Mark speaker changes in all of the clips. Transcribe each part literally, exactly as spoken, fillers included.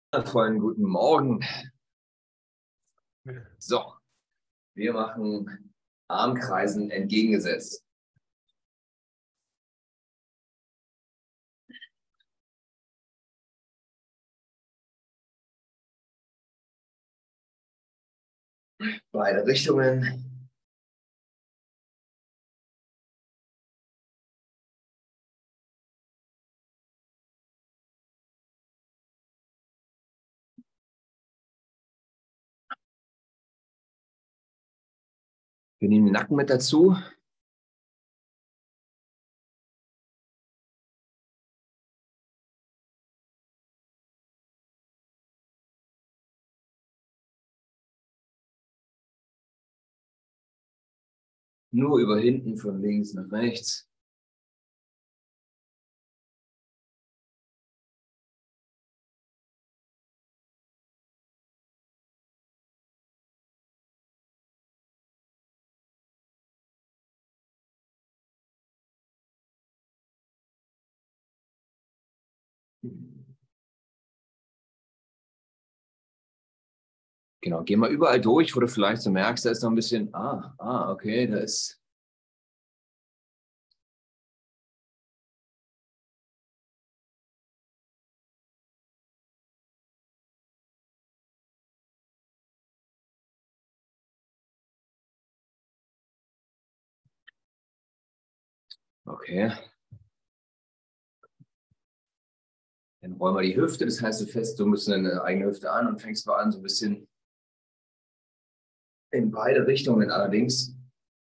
Speaker 1: Wundervollen guten Morgen. So, wir machen Armkreisen entgegengesetzt. Beide Richtungen. Wir nehmen den Nacken mit dazu. Nur über hinten von links nach rechts. Genau, geh mal überall durch, wo du vielleicht so merkst, da ist noch ein bisschen, ah, ah, okay, da ist. Okay. Dann rollen wir die Hüfte, das heißt, du fährst so ein bisschen deine eigene Hüfte an und fängst mal an, so ein bisschen in beide Richtungen allerdings.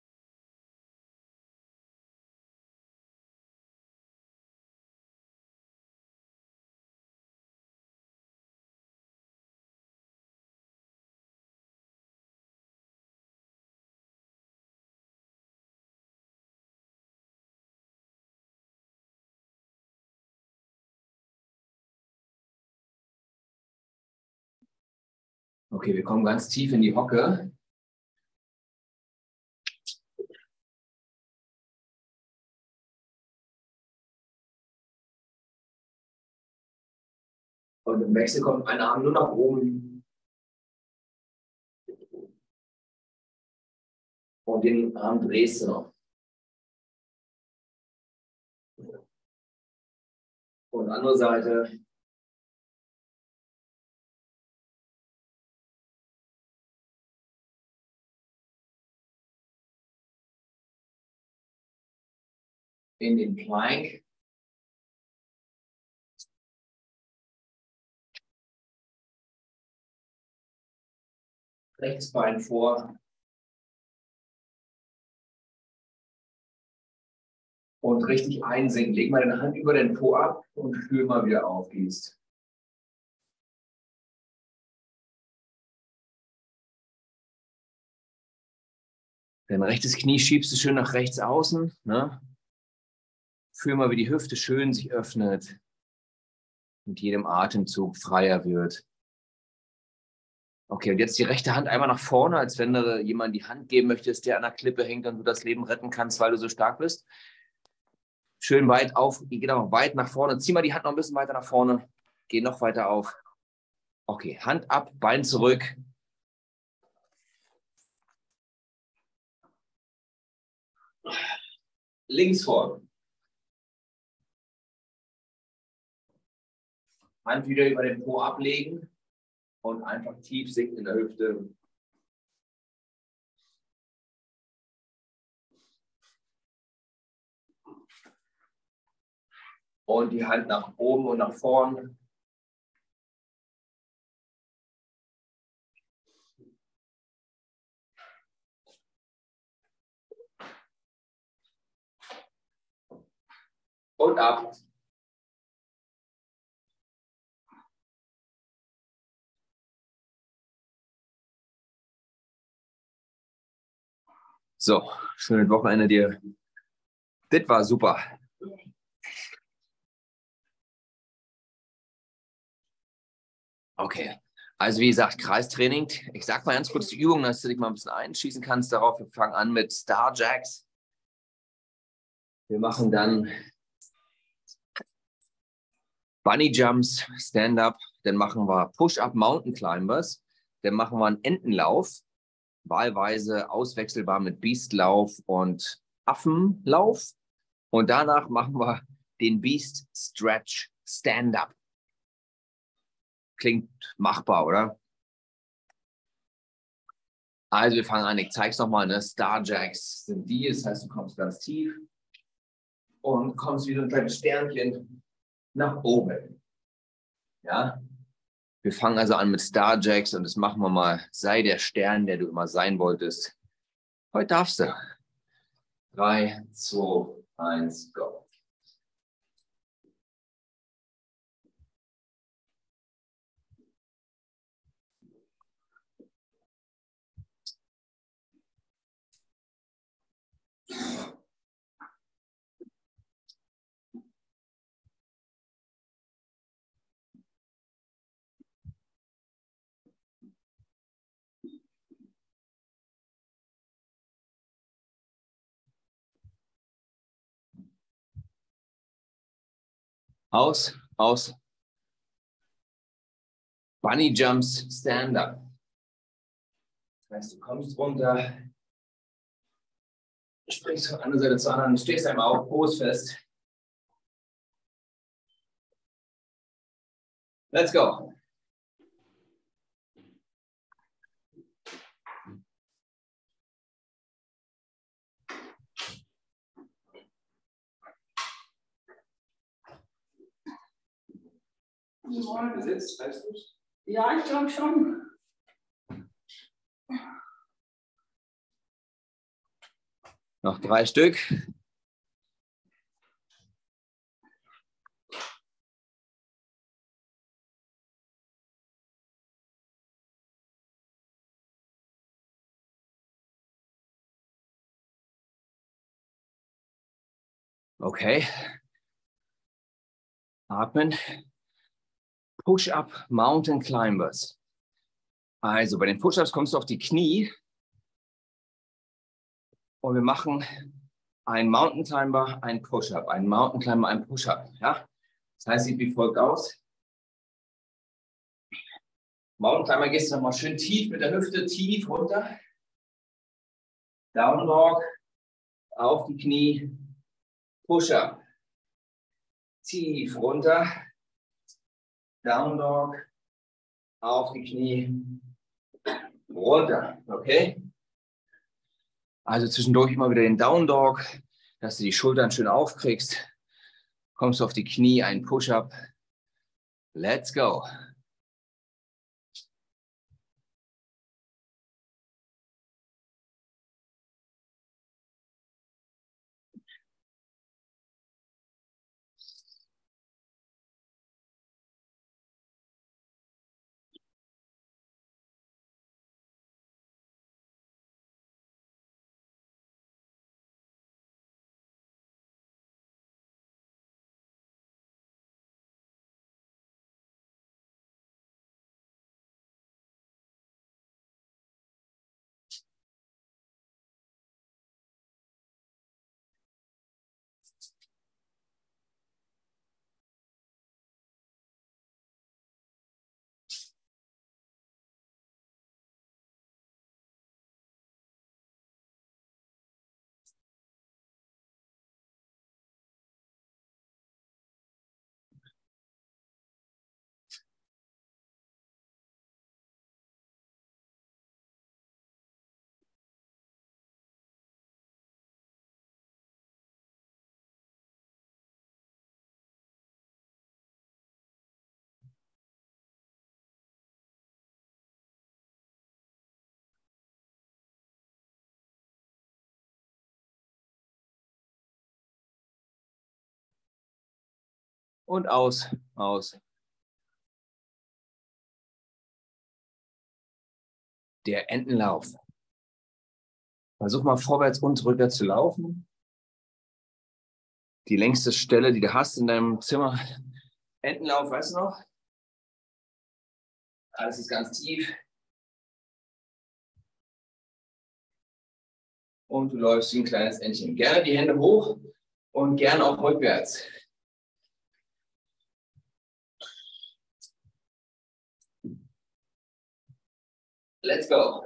Speaker 1: Okay, wir kommen ganz tief in die Hocke. Und im Wechsel kommt ein Arm nur nach oben. Und den Arm drehst du noch. Und andere Seite. In den Plank. Rechtes Bein vor. Und richtig einsinken. Leg mal deine Hand über den Po ab und fühl mal, wie du aufgehst. Dein rechtes Knie schiebst du schön nach rechts außen. Ne? Fühl mal, wie die Hüfte schön sich öffnet. Mit jedem Atemzug freier wird. Okay, und jetzt die rechte Hand einmal nach vorne, als wenn du jemand die Hand geben möchtest, der an der Klippe hängt und du das Leben retten kannst, weil du so stark bist. Schön weit auf, genau, weit nach vorne. Zieh mal die Hand noch ein bisschen weiter nach vorne. Geh noch weiter auf. Okay, Hand ab, Bein zurück. Links vor. Hand wieder über den Po ablegen und einfach tief sinken in der Hüfte. Und die Hand nach oben und nach vorn. Und ab. So, schönes Wochenende dir. Das war super. Okay, also wie gesagt, Kreistraining. Ich sage mal ganz kurz die Übung, dass du dich mal ein bisschen einschießen kannst darauf. Wir fangen an mit Star Jacks. Wir machen dann Bunny Jumps, Stand-Up, Dann machen wir Push-Up Mountain Climbers. Dann machen wir einen Entenlauf, wahlweise auswechselbar mit Beastlauf und Affenlauf. Und danach machen wir den Beast Stretch Stand-Up. Klingt machbar, oder? Also wir fangen an, ich zeige es nochmal, ne? Star Jacks sind die, das heißt, du kommst ganz tief und kommst wie so ein kleines Sternchen nach oben. Ja? Wir fangen also an mit Star Jacks und das machen wir mal. Sei der Stern, der du immer sein wolltest. Heute darfst du. Drei, zwei, eins, go. Aus, aus. Bunny Jumps, Stand-Up. Das heißt, du kommst runter, springst von einer Seite zur anderen, stehst einmal auf, Fuß fest. Let's go. Ist vorne gesetzt, weißt du es?
Speaker 2: Ja, ich glaube schon.
Speaker 1: Noch drei Stück. Okay. Atmen. Push-Up Mountain Climbers. Also bei den Push-Ups kommst du auf die Knie. Und wir machen einen Mountain Climber, einen Push-Up. Einen Mountain Climber, einen Push-Up. Ja? Das heißt, sieht wie folgt aus. Mountain Climber gehst du nochmal schön tief mit der Hüfte, tief runter. Down Dog. Auf die Knie. Push-Up. Tief runter. Down Dog. Auf die Knie. Runter. Okay? Also zwischendurch immer wieder den Down Dog, dass du die Schultern schön aufkriegst. Kommst du auf die Knie, ein Push-Up. Let's go. Und aus, aus. Der Entenlauf. Versuch mal vorwärts und rückwärts zu laufen. Die längste Stelle, die du hast in deinem Zimmer. Entenlauf, weißt du noch? Alles ist ganz tief. Und du läufst wie ein kleines Entchen. Gerne die Hände hoch und gerne auch rückwärts. Let's go.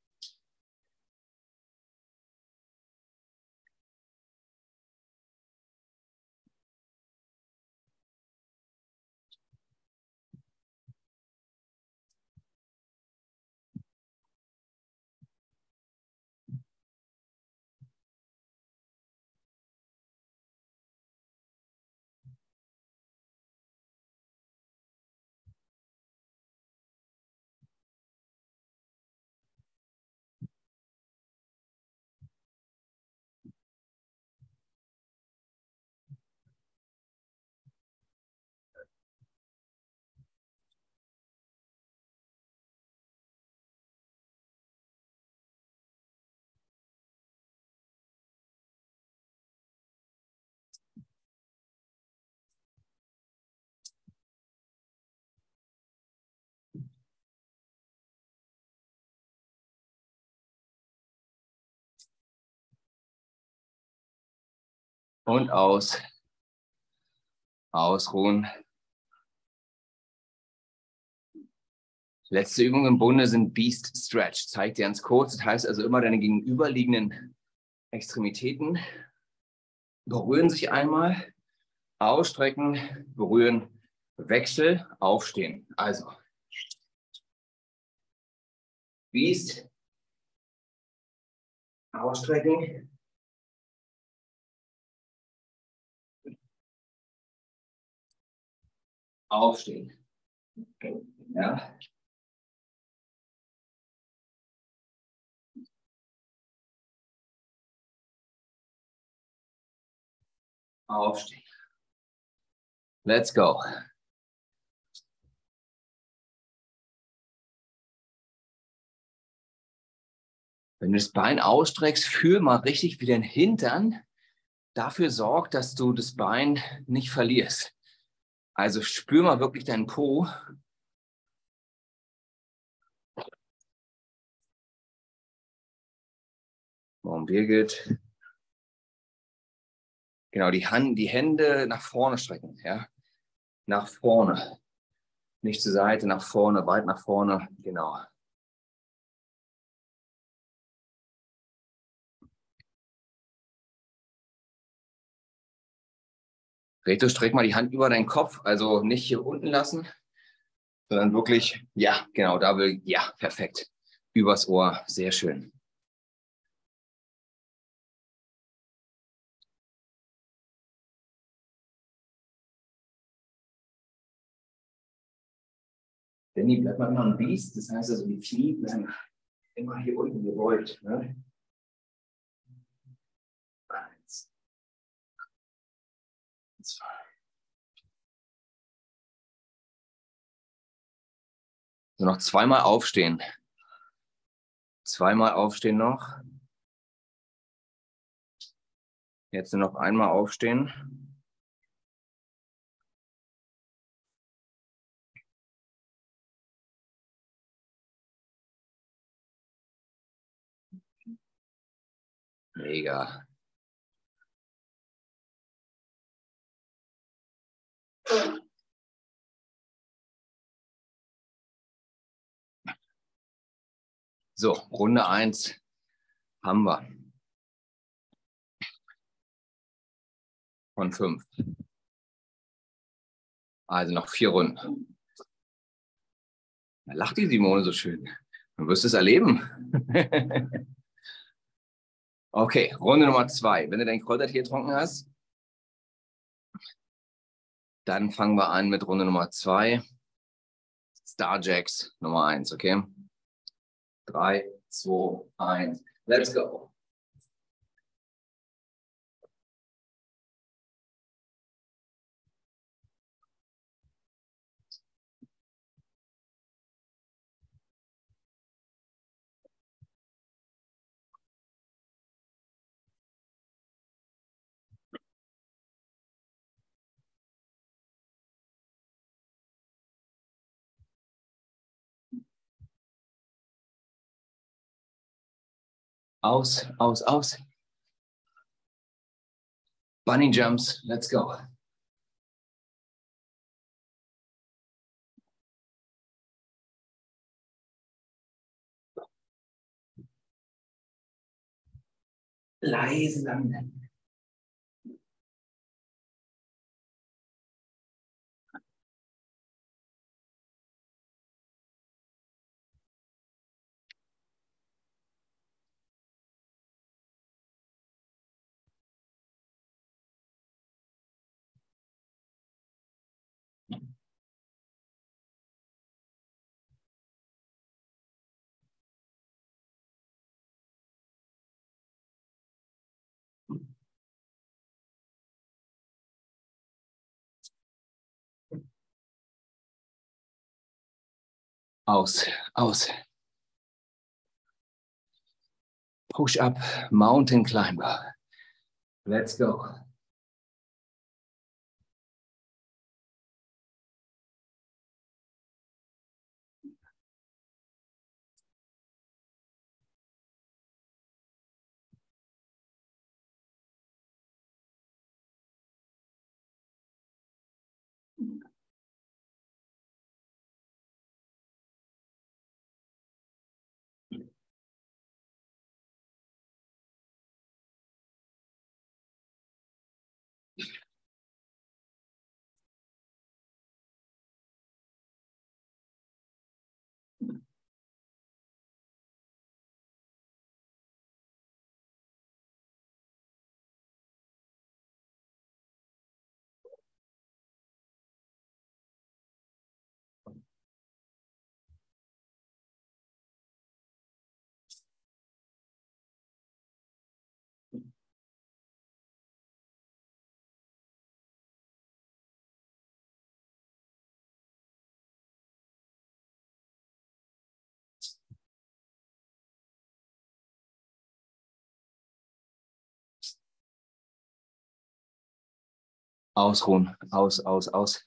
Speaker 1: Und aus. Ausruhen. Letzte Übung im Bunde sind Beast Stretch. Zeig dir ganz kurz. Das heißt also immer deine gegenüberliegenden Extremitäten berühren sich einmal, ausstrecken, berühren, Wechsel, aufstehen. Also Beast, ausstrecken, aufstehen. Ja. Aufstehen. Let's go. Wenn du das Bein ausstreckst, fühl mal richtig, wie dein Hintern dafür sorgt, dass du das Bein nicht verlierst. Also spür mal wirklich deinen Po. Warum Birgit? Genau, die, Hand, die Hände nach vorne strecken. Ja? Nach vorne. Nicht zur Seite, nach vorne, weit nach vorne. Genau. Reto, streck mal die Hand über deinen Kopf. Also nicht hier unten lassen, sondern wirklich, ja, genau, da will, ja, perfekt. Übers Ohr, sehr schön. Danny, bleibt mal immer ein Biest. Das heißt also, die Knie bleiben immer hier unten gebeugt. Ne? Eins, zwei. So, noch zweimal aufstehen. Zweimal aufstehen noch. Jetzt nur noch einmal aufstehen. Mega. So, Runde eins haben wir. Von fünf. Also noch vier Runden. Da lacht die Simone so schön. Du wirst es erleben. Okay, Runde Nummer zwei. Wenn du dein Kräutertee getrunken hast, dann fangen wir an mit Runde Nummer zwei. Star Jacks Nummer eins, okay? Drei, zwei, eins. Let's go. Aus, aus, aus. Bunny Jumps, let's go. Leise landen. Aus, aus. Push up, mountain climber. Let's go. Ausruhen, aus, aus, aus.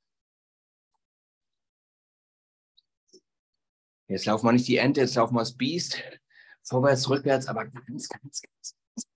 Speaker 1: Jetzt laufen wir nicht die Ente, jetzt laufen wir das Biest. Vorwärts, rückwärts, aber ganz, ganz, ganz.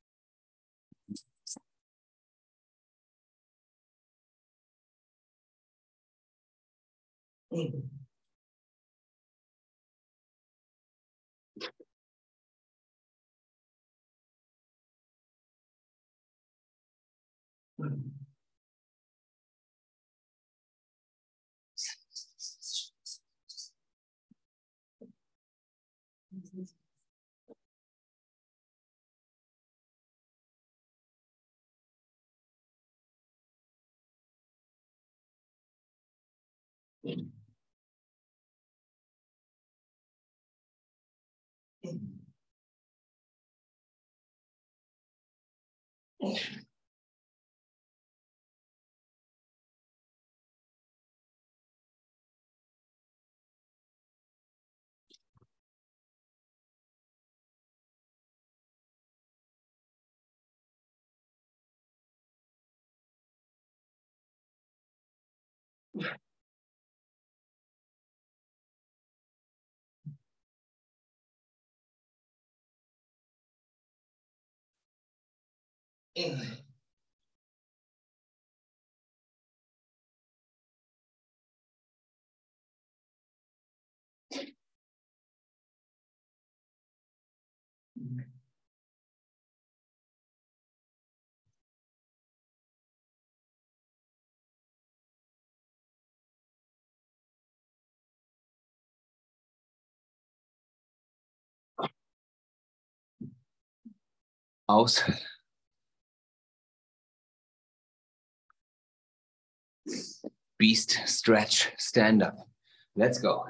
Speaker 1: Aus. Beast, stretch, stand up. Let's go.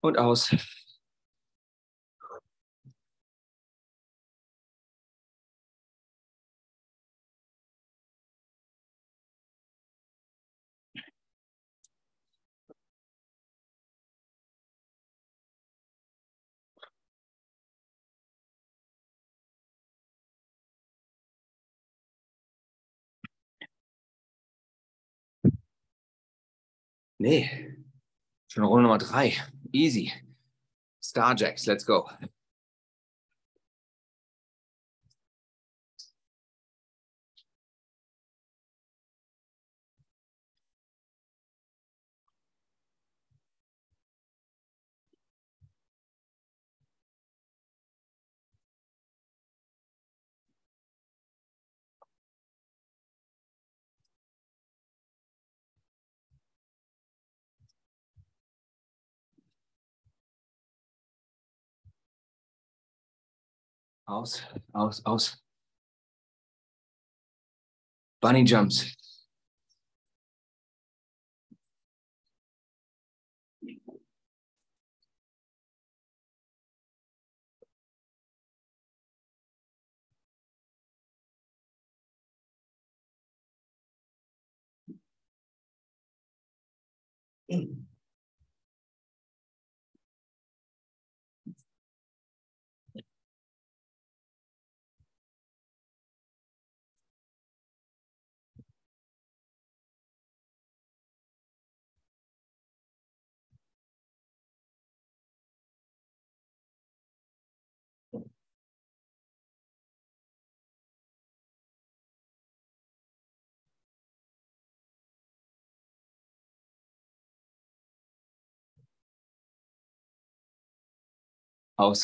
Speaker 1: Und aus. Nee, schon Runde Nummer drei. Easy. Starjacks, let's go. Aus, aus, aus. Bunny jumps. Aus.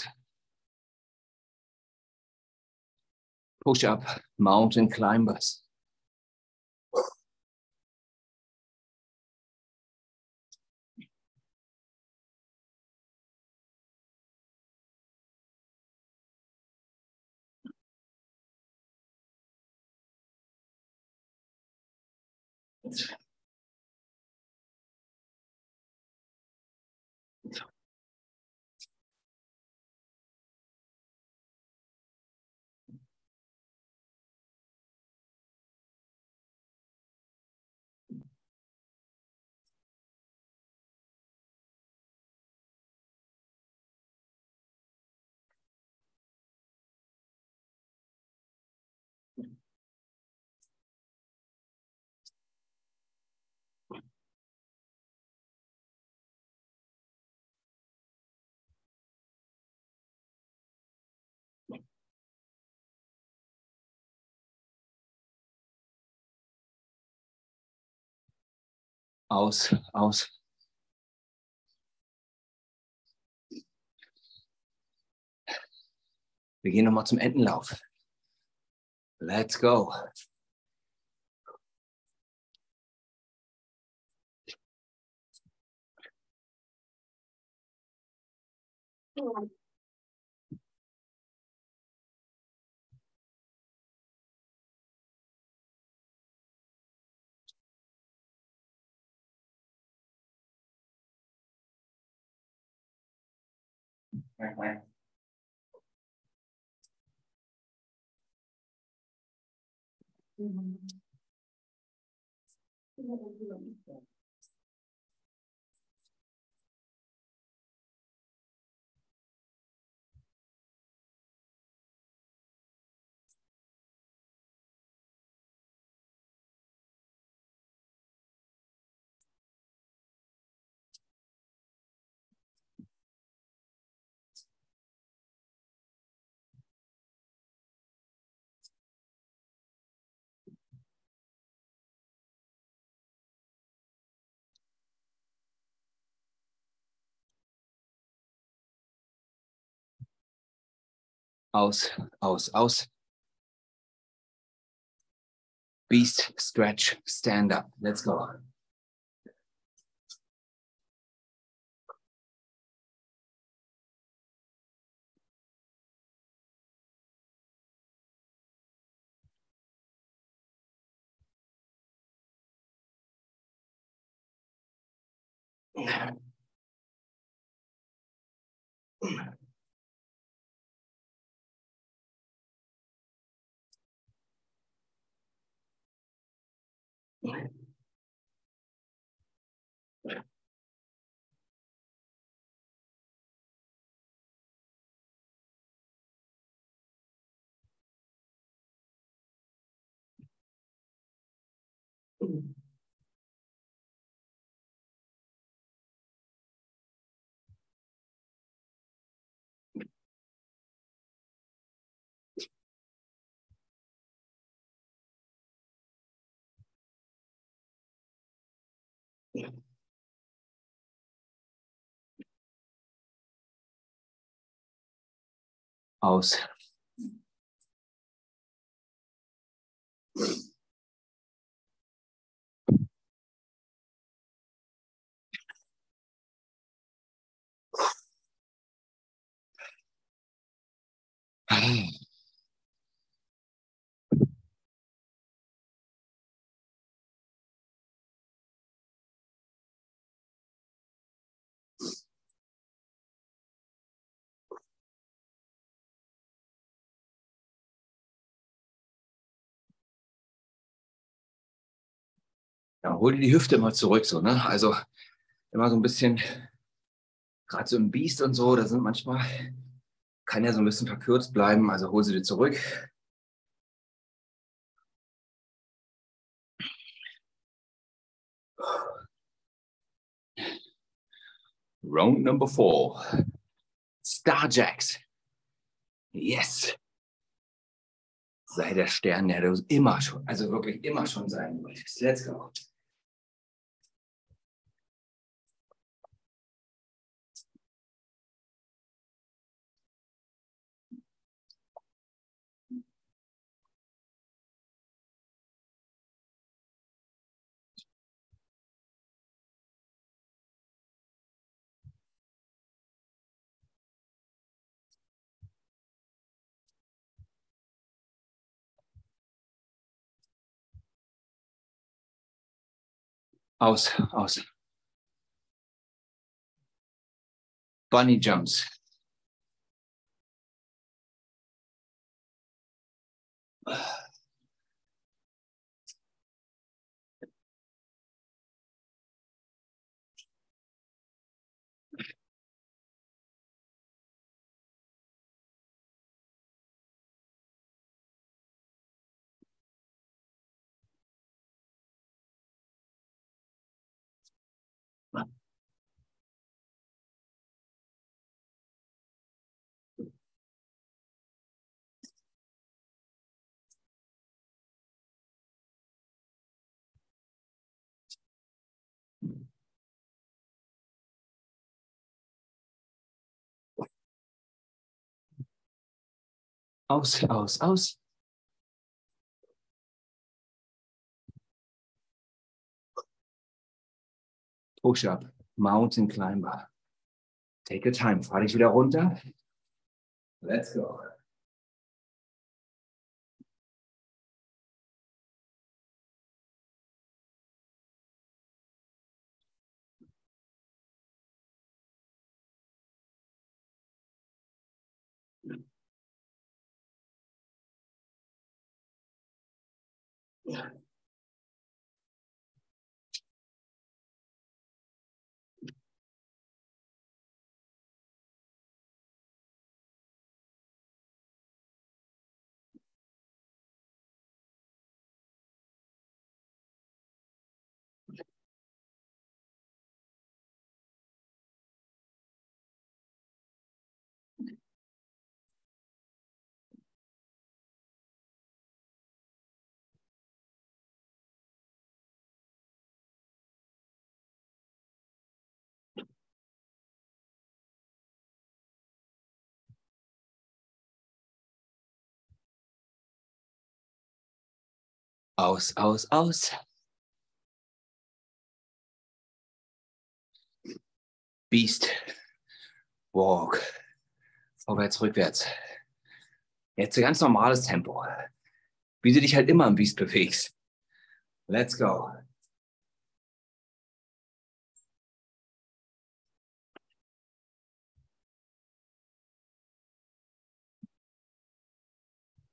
Speaker 1: Push up, mountain climbers. Aus, aus. Wir gehen nochmal zum Entenlauf. Let's go. Aus, aus, aus. Beast, stretch, stand up. Let's go. Aus. Ja, hol dir die Hüfte mal zurück, so, ne? Also immer so ein bisschen, gerade so im Biest und so, da sind manchmal, kann ja so ein bisschen verkürzt bleiben, also hol sie dir zurück. Round number four. Star Jacks. Yes. Sei der Stern, der du immer schon, also wirklich immer schon sein wolltest. Let's go. Aus, aus. Bunny Jumps. Aus, aus, aus. Push-up, Mountain Climber. Take your time. Fahr dich wieder runter. Let's go. Aus, aus, aus. Beast. Walk. Vorwärts, rückwärts. Jetzt ein ganz normales Tempo. Wie du dich halt immer im Beast bewegst. Let's go.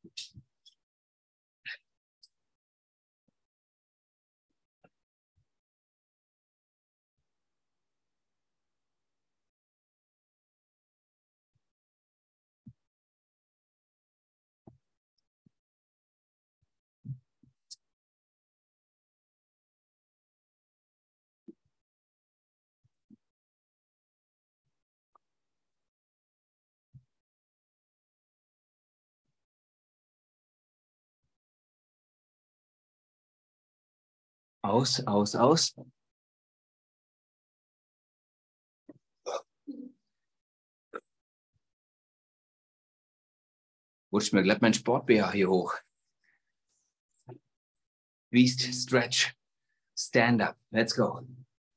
Speaker 1: Aus, aus, aus. Rutscht mir glatt mein Sport-B H hier hoch. Beast, stretch, stand up. Let's go.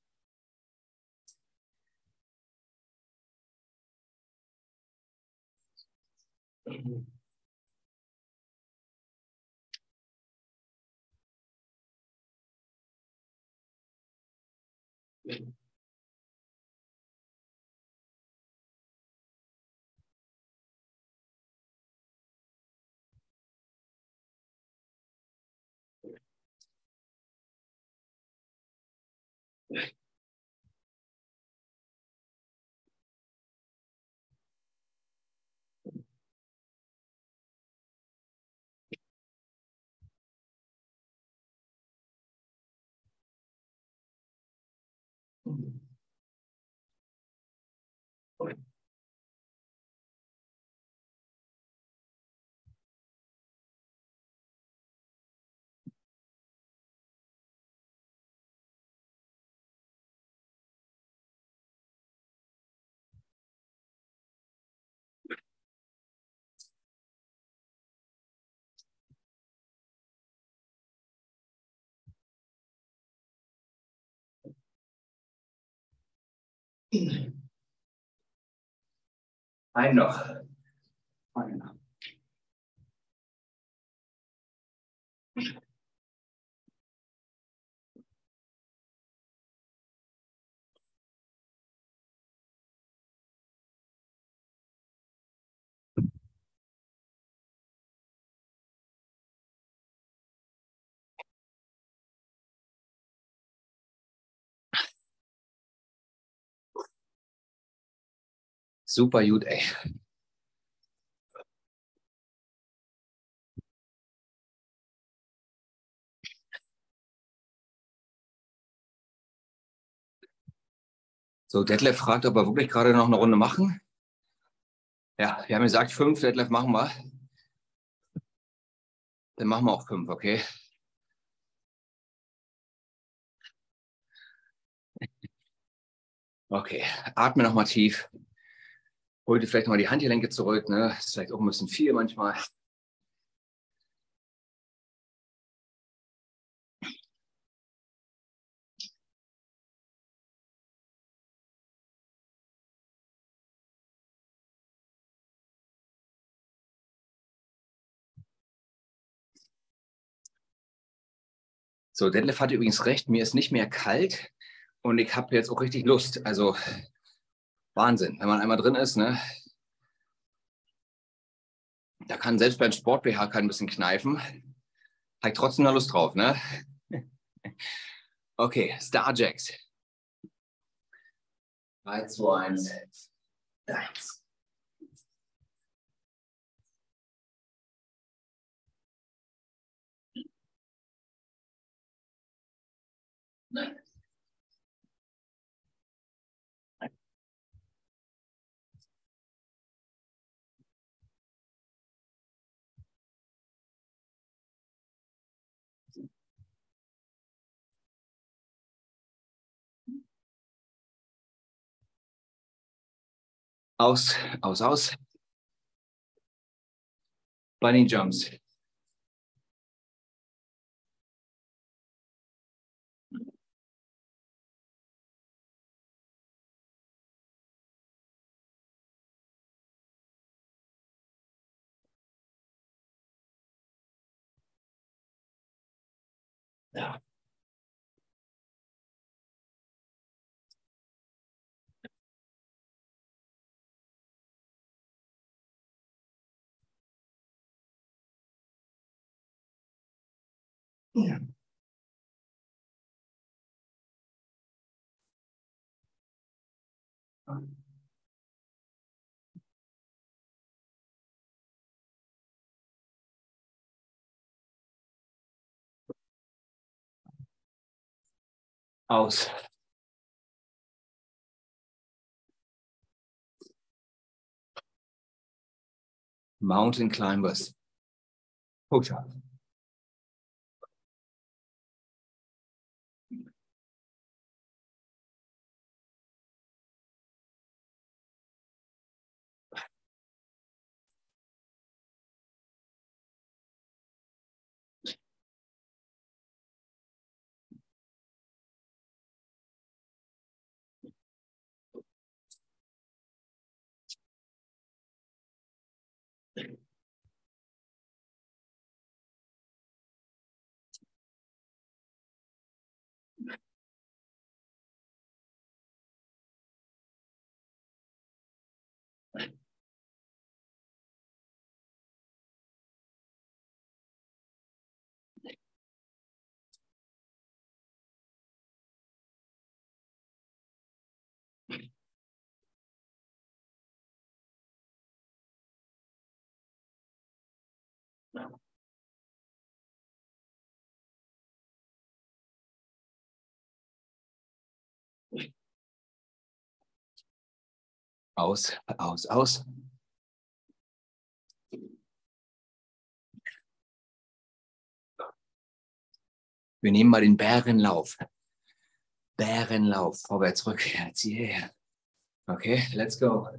Speaker 1: Ein noch. Ein noch. Super gut, ey. So, Detlef fragt, ob wir wirklich gerade noch eine Runde machen. Ja, wir haben gesagt fünf, Detlef machen wir. Dann machen wir auch fünf, okay? Okay, atme nochmal tief. Hol dir vielleicht nochmal die Handgelenke zurück, ne? Das ist vielleicht auch ein bisschen viel manchmal. So, Detlef hatte übrigens recht, mir ist nicht mehr kalt und ich habe jetzt auch richtig Lust. Also Wahnsinn, wenn man einmal drin ist, ne? Da kann selbst beim Sport-B H kein bisschen kneifen. Habe ich trotzdem noch Lust drauf, ne? Okay, Starjacks. drei, zwei, eins, eins. Nein. Aus, aus, aus. Bunny Jumps. Ja. Ja. Aus. Mountain climbers. Push-up. Aus, aus, aus. Wir nehmen mal den Bärenlauf. Bärenlauf. Vorwärts, rückwärts. Yeah. Okay, let's go.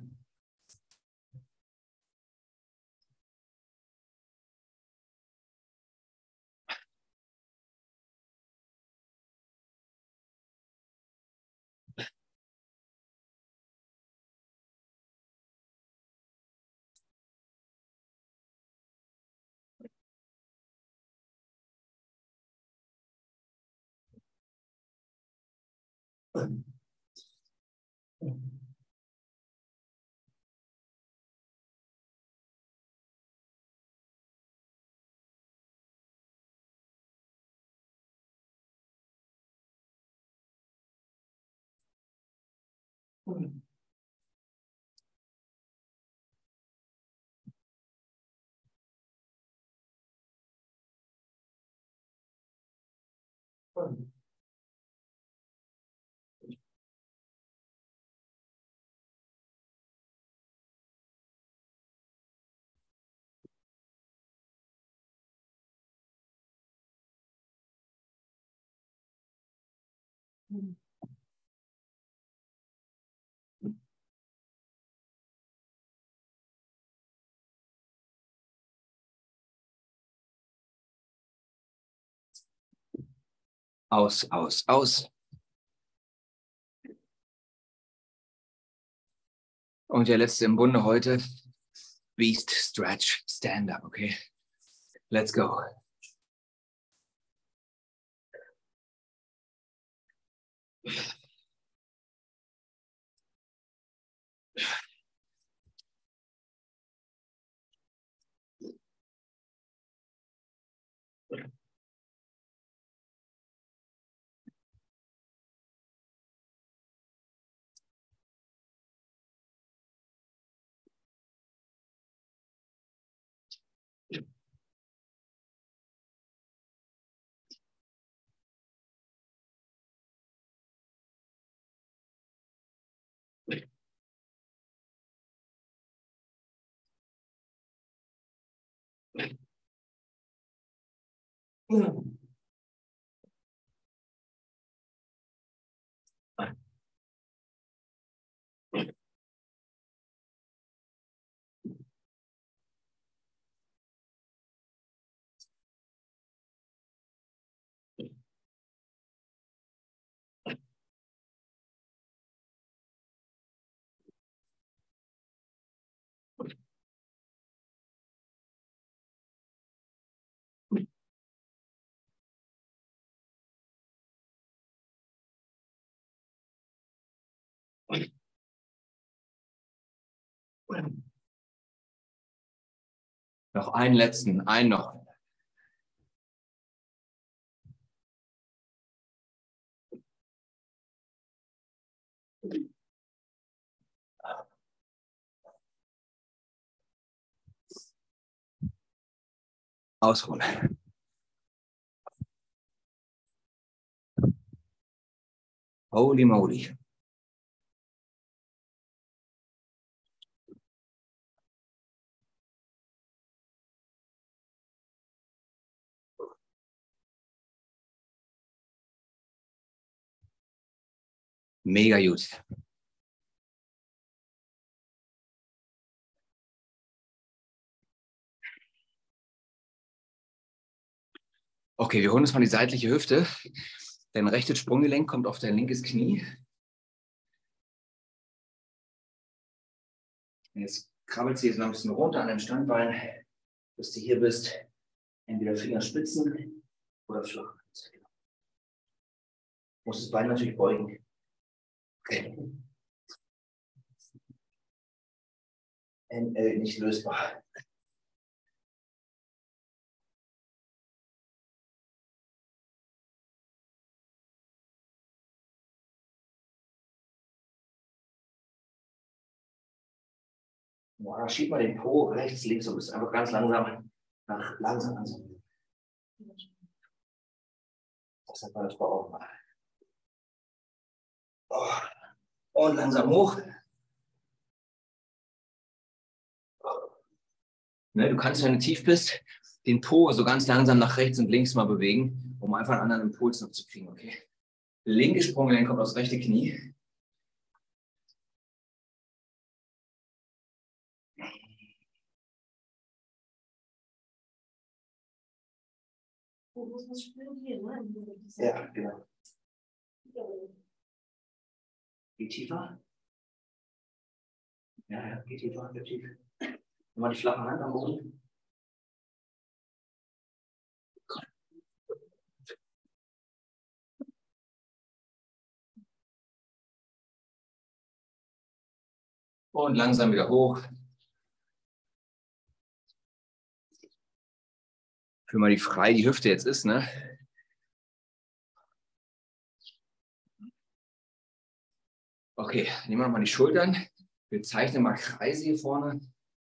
Speaker 1: Aus, aus, aus. Und der letzte im Bunde heute. Beast, Stretch, Stand Up, okay? Let's go. Noch einen letzten, einen noch. Ausruhen. Holy moly. Mega gut. Okay, wir holen uns mal die seitliche Hüfte. Dein rechtes Sprunggelenk kommt auf dein linkes Knie. Jetzt krabbelst du jetzt noch ein bisschen runter an dein Standbein, bis du hier bist. Entweder Fingerspitzen oder flach. Du musst das Bein natürlich beugen. Okay. N L nicht lösbar. Boah, schieb mal den Po rechts, links und bist einfach ganz langsam nach langsam langsam. Das hat man das auch mal. Oh. Und langsam hoch. Ne, du kannst, wenn du tief bist, den Po so ganz langsam nach rechts und links mal bewegen, um einfach einen anderen Impuls noch zu kriegen. Okay? Linke Sprunggelenk kommt aufs rechte Knie. Ja, genau. Geh tiefer. Ja, ja, geh tiefer, geh tief. Mal die flache Hand am Boden. Und langsam wieder hoch. Fühl mal, wie frei die Hüfte jetzt ist, ne? Okay, nehmen wir mal die Schultern. Wir zeichnen mal Kreise hier vorne.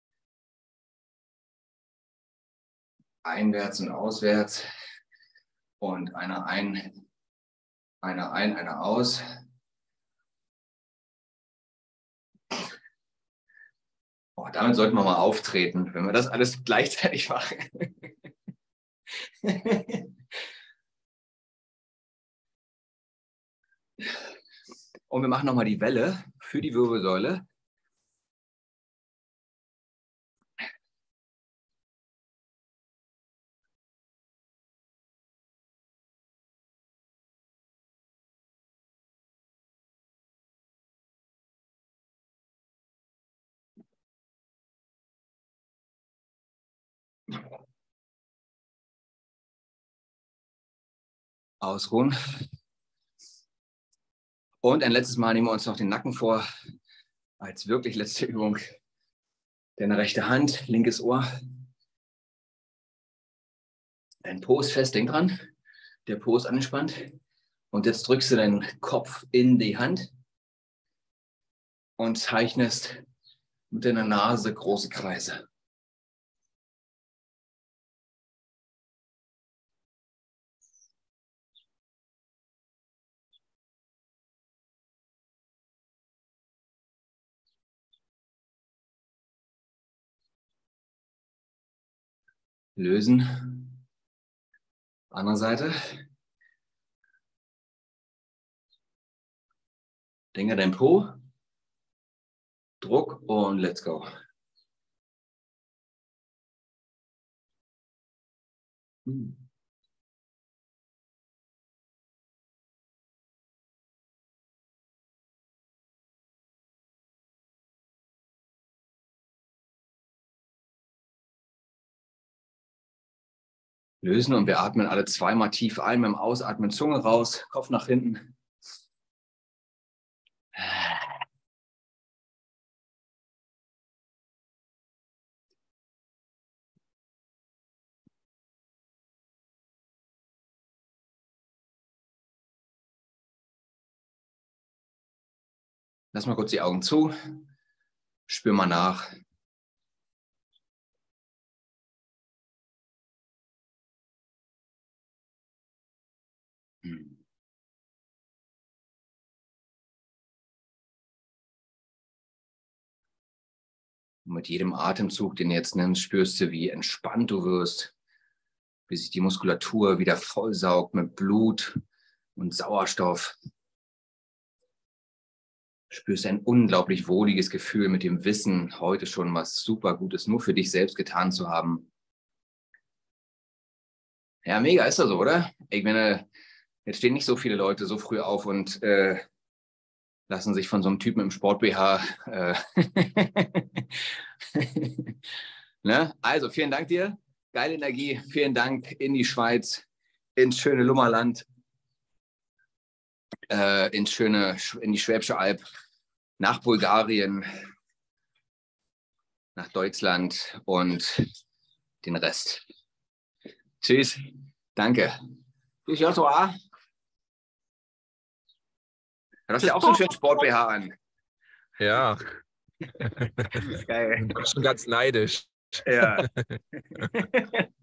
Speaker 1: Einwärts und auswärts. Und einer ein, einer ein, einer aus. Oh, damit sollten wir mal auftreten, wenn wir das alles gleichzeitig machen. Und wir machen nochmal die Welle für die Wirbelsäule. Ausruhen. Und ein letztes Mal nehmen wir uns noch den Nacken vor, als wirklich letzte Übung. Deine rechte Hand, linkes Ohr. Dein Po ist fest, denk dran. Der Po ist angespannt. Und jetzt drückst du deinen Kopf in die Hand und zeichnest mit deiner Nase große Kreise. Lösen. Andere Seite. Denke dein Po. Druck und let's go. Hm. Lösen und wir atmen alle zweimal tief ein, beim Ausatmen Zunge raus, Kopf nach hinten. Lass mal kurz die Augen zu. Spür mal nach. Hm. Und mit jedem Atemzug, den du jetzt nimmst, spürst du, wie entspannt du wirst, wie sich die Muskulatur wieder vollsaugt mit Blut und Sauerstoff. Spürst ein unglaublich wohliges Gefühl mit dem Wissen, heute schon was super Gutes nur für dich selbst getan zu haben. Ja, mega ist das so, oder? Ich meine, jetzt stehen nicht so viele Leute so früh auf und äh, lassen sich von so einem Typen im Sport-B H. Äh ne? Also, vielen Dank dir. Geile Energie. Vielen Dank in die Schweiz, ins schöne Lummerland, äh, ins schöne, in die Schwäbische Alb, nach Bulgarien, nach Deutschland und den Rest. Tschüss. Danke. Tschüss, Joshua. Du hast ja auch so einen schönen Sport-B H an.
Speaker 2: Ja.
Speaker 1: Geil.
Speaker 2: Ich bin schon ganz neidisch.
Speaker 1: Ja.